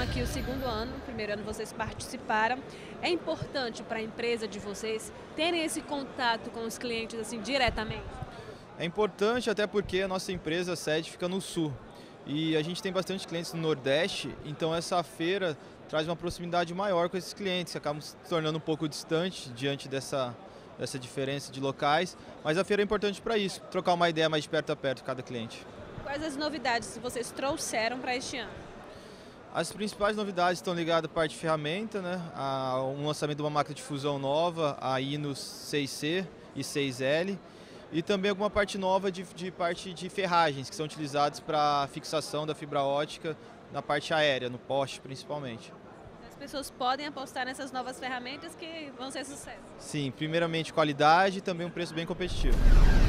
aqui o segundo ano, o primeiro ano vocês participaram. É importante para a empresa de vocês terem esse contato com os clientes assim diretamente? É importante até porque a nossa empresa, a sede, fica no sul. E a gente tem bastante clientes no Nordeste, então essa feira traz uma proximidade maior com esses clientes, que acabam se tornando um pouco distante diante dessa diferença de locais. Mas a feira é importante para isso, trocar uma ideia mais de perto a perto com cada cliente. Quais as novidades que vocês trouxeram para este ano? As principais novidades estão ligadas à parte de ferramenta, né? Um lançamento de uma máquina de fusão nova, a Inus 6C e 6L. E também alguma parte nova de parte de ferragens, que são utilizadas para fixação da fibra ótica na parte aérea, no poste principalmente. As pessoas podem apostar nessas novas ferramentas que vão ser sucesso. Sim, primeiramente qualidade e também um preço bem competitivo.